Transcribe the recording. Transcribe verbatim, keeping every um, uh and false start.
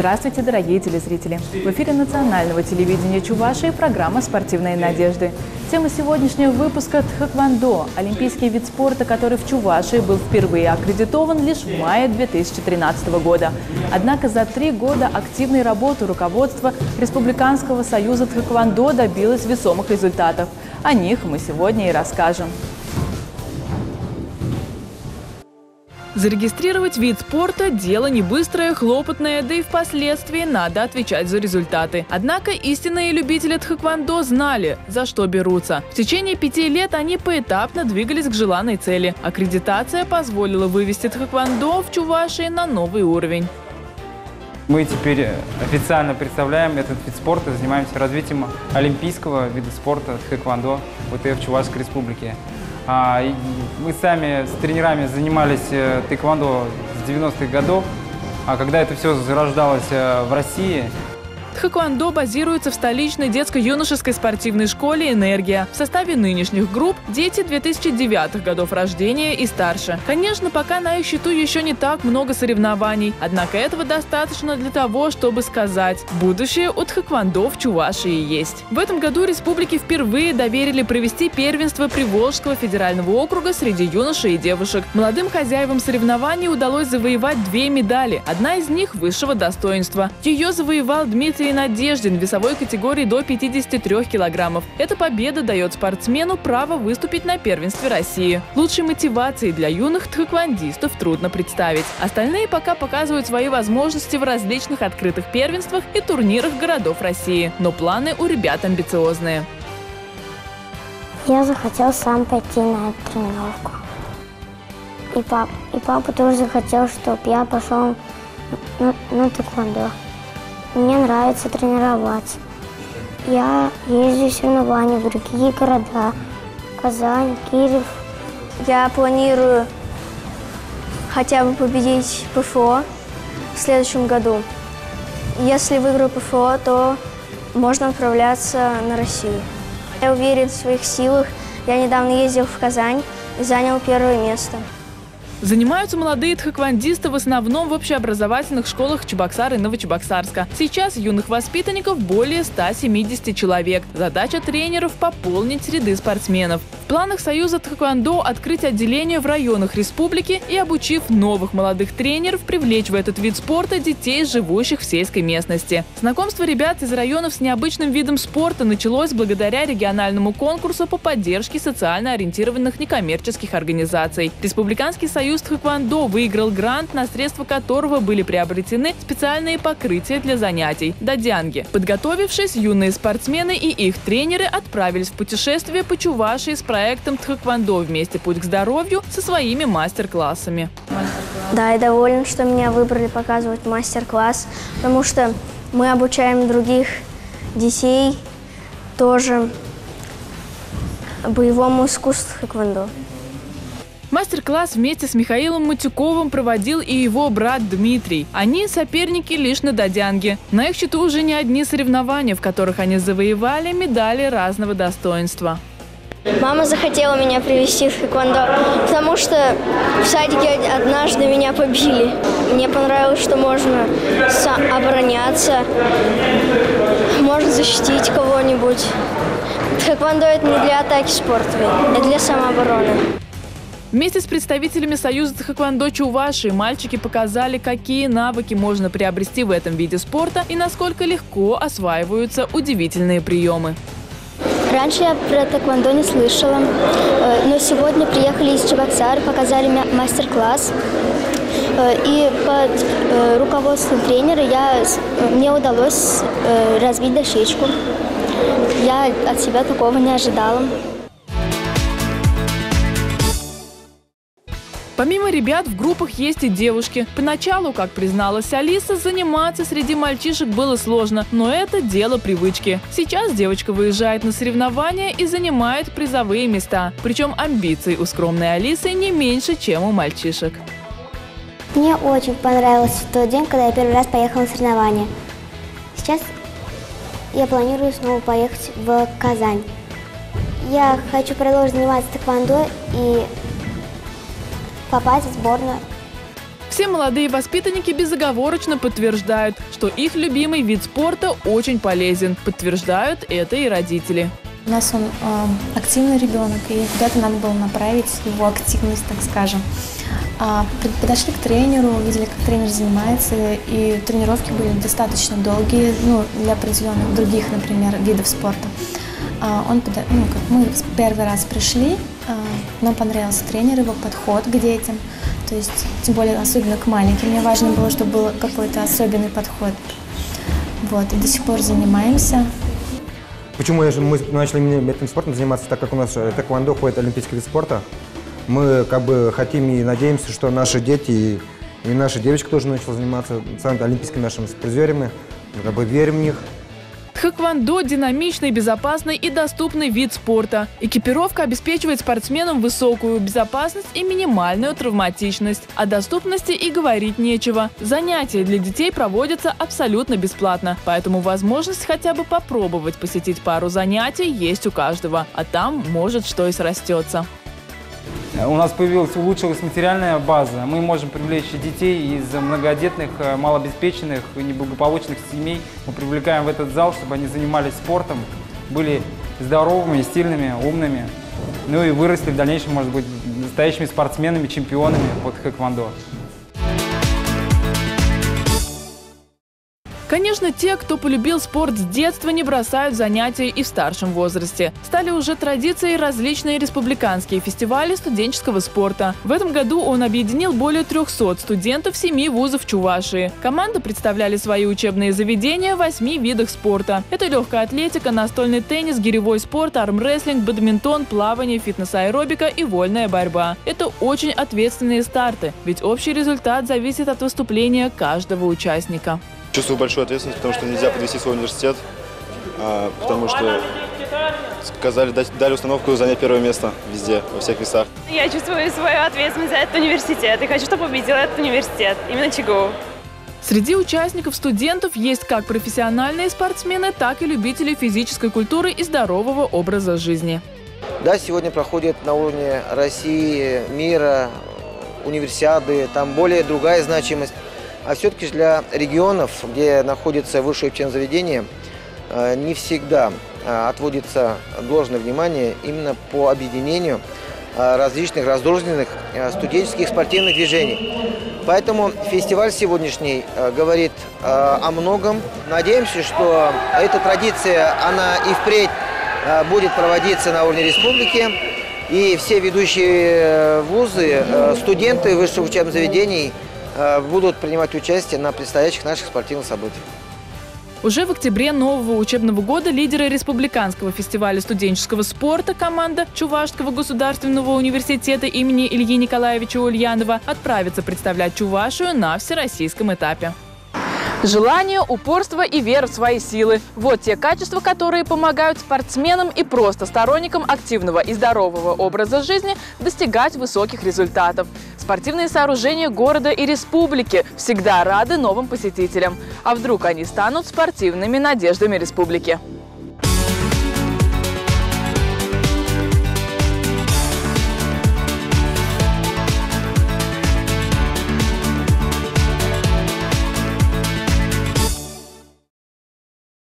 Здравствуйте, дорогие телезрители! В эфире национального телевидения Чувашии программа «Спортивные надежды». Тема сегодняшнего выпуска – тхэквондо – олимпийский вид спорта, который в Чувашии был впервые аккредитован лишь в мае две тысячи тринадцатого года. Однако за три года активной работы руководства Республиканского союза тхэквондо добилось весомых результатов. О них мы сегодня и расскажем. Зарегистрировать вид спорта – дело не быстрое, хлопотное, да и впоследствии надо отвечать за результаты. Однако истинные любители тхэквондо знали, за что берутся. В течение пяти лет они поэтапно двигались к желанной цели. Аккредитация позволила вывести тхэквондо в Чувашии на новый уровень. Мы теперь официально представляем этот вид спорта, занимаемся развитием олимпийского вида спорта тхэквондо в вэ тэ эф Чувашской Республики. Мы сами с тренерами занимались тхэквондо с девяностых годов, а когда это все зарождалось в России. Тхэквондо базируется в столичной детско-юношеской спортивной школе «Энергия». В составе нынешних групп дети две тысячи девятых годов рождения и старше. Конечно, пока на их счету еще не так много соревнований, однако этого достаточно для того, чтобы сказать: будущее у тхэквондо в Чувашии есть. В этом году республике впервые доверили провести первенство Приволжского федерального округа среди юношей и девушек. Молодым хозяевам соревнований удалось завоевать две медали, одна из них высшего достоинства. Ее завоевал Дмитрий Надеждин в весовой категории до пятидесяти трёх килограммов. Эта победа дает спортсмену право выступить на первенстве России. Лучшей мотивации для юных тхэквондистов трудно представить. Остальные пока показывают свои возможности в различных открытых первенствах и турнирах городов России. Но планы у ребят амбициозные. Я захотел сам пойти на эту тренировку. И, пап, и папа тоже захотел, чтобы я пошел на, на тхэквондо. Мне нравится тренироваться. Я езжу в соревнования в другие города. Казань, Киев. Я планирую хотя бы победить пэ эф о в следующем году. Если выиграю пэ эф о, то можно отправляться на Россию. Я уверен в своих силах. Я недавно ездил в Казань и занял первое место. Занимаются молодые тхэквондисты в основном в общеобразовательных школах Чебоксар и Новочебоксарска. Сейчас юных воспитанников более ста семидесяти человек. Задача тренеров – пополнить ряды спортсменов. В планах Союза тхэквондо открыть отделение в районах республики и, обучив новых молодых тренеров, привлечь в этот вид спорта детей, живущих в сельской местности. Знакомство ребят из районов с необычным видом спорта началось благодаря региональному конкурсу по поддержке социально ориентированных некоммерческих организаций. Республиканский союз тхэквондо выиграл грант, на средства которого были приобретены специальные покрытия для занятий – дадянги. Подготовившись, юные спортсмены и их тренеры отправились в путешествие по Чувашии с проектом тхэквондо «Вместе путь к здоровью» со своими мастер-классами. Да, я доволен, что меня выбрали показывать мастер-класс, потому что мы обучаем других детей тоже боевому искусству тхэквондо. Мастер-класс вместе с Михаилом Матюковым проводил и его брат Дмитрий. Они соперники лишь на дадянге. На их счету уже не одни соревнования, в которых они завоевали медали разного достоинства. Мама захотела меня привести в тхэквондо, потому что в садике однажды меня побили. Мне понравилось, что можно обороняться, можно защитить кого-нибудь. Тхэквондо – это не для атаки спортовой, это для самообороны. Вместе с представителями Союза тхэквондо Чувашии мальчики показали, какие навыки можно приобрести в этом виде спорта и насколько легко осваиваются удивительные приемы. Раньше я про тхэквондо не слышала, но сегодня приехали из Чебоксар, показали мастер-класс. И под руководством тренера я, мне удалось разбить дощечку. Я от себя такого не ожидала. Помимо ребят в группах есть и девушки. Поначалу, как призналась Алиса, заниматься среди мальчишек было сложно, но это дело привычки. Сейчас девочка выезжает на соревнования и занимает призовые места. Причем амбиций у скромной Алисы не меньше, чем у мальчишек. Мне очень понравился тот день, когда я первый раз поехала на соревнования. Сейчас я планирую снова поехать в Казань. Я хочу продолжить заниматься тхэквондо и попасть в сборную. Все молодые воспитанники безоговорочно подтверждают, что их любимый вид спорта очень полезен. Подтверждают это и родители. У нас он э, активный ребенок, и куда-то надо было направить его активность, так скажем. А, подошли к тренеру, увидели, как тренер занимается, и тренировки были достаточно долгие, ну, для определенных других, например, видов спорта. А, он, ну, как мы первый раз пришли, а, нам понравился тренер, его подход к детям, то есть, тем более, особенно к маленьким. Мне важно было, чтобы был какой-то особенный подход. Вот, и до сих пор занимаемся. Почему мы начали именно этим спортом заниматься, так как у нас тэквондо входит в олимпийский вид спорта? Мы как бы хотим и надеемся, что наши дети и наши девочки тоже начали заниматься самыми олимпийскими нашими призерами. Мы как бы верим в них. Тхэквондо – динамичный, безопасный и доступный вид спорта. Экипировка обеспечивает спортсменам высокую безопасность и минимальную травматичность. О доступности и говорить нечего. Занятия для детей проводятся абсолютно бесплатно, поэтому возможность хотя бы попробовать посетить пару занятий есть у каждого, а там может что и срастется. У нас появилась, улучшилась материальная база. Мы можем привлечь детей из многодетных, малообеспеченных и неблагополучных семей. Мы привлекаем в этот зал, чтобы они занимались спортом, были здоровыми, сильными, умными. Ну и выросли в дальнейшем, может быть, настоящими спортсменами, чемпионами по тхэквондо. Конечно, те, кто полюбил спорт с детства, не бросают занятия и в старшем возрасте. Стали уже традицией различные республиканские фестивали студенческого спорта. В этом году он объединил более трёхсот студентов семи вузов Чувашии. Команды представляли свои учебные заведения в восьми видах спорта. Это легкая атлетика, настольный теннис, гиревой спорт, армрестлинг, бадминтон, плавание, фитнес-аэробика и вольная борьба. Это очень ответственные старты, ведь общий результат зависит от выступления каждого участника. Чувствую большую ответственность, потому что нельзя подвести свой университет, потому что сказали, дали установку занять первое место везде, во всех весах. Я чувствую свою ответственность за этот университет и хочу, чтобы победил этот университет, именно ЧГУ. Среди участников студентов есть как профессиональные спортсмены, так и любители физической культуры и здорового образа жизни. Да, сегодня проходит на уровне России, мира, универсиады, там более другая значимость. А все-таки для регионов, где находится высшее учебное заведение, не всегда отводится должное внимание именно по объединению различных разрозненных студенческих спортивных движений. Поэтому фестиваль сегодняшний говорит о многом. Надеемся, что эта традиция, она и впредь будет проводиться на уровне республики. И все ведущие вузы, студенты высших учебных заведений будут принимать участие на предстоящих наших спортивных событиях. Уже в октябре нового учебного года лидеры Республиканского фестиваля студенческого спорта команда Чувашского государственного университета имени Ильи Николаевича Ульянова отправятся представлять Чувашию на всероссийском этапе. Желание, упорство и вера в свои силы – вот те качества, которые помогают спортсменам и просто сторонникам активного и здорового образа жизни достигать высоких результатов. Спортивные сооружения города и республики всегда рады новым посетителям. А вдруг они станут спортивными надеждами республики?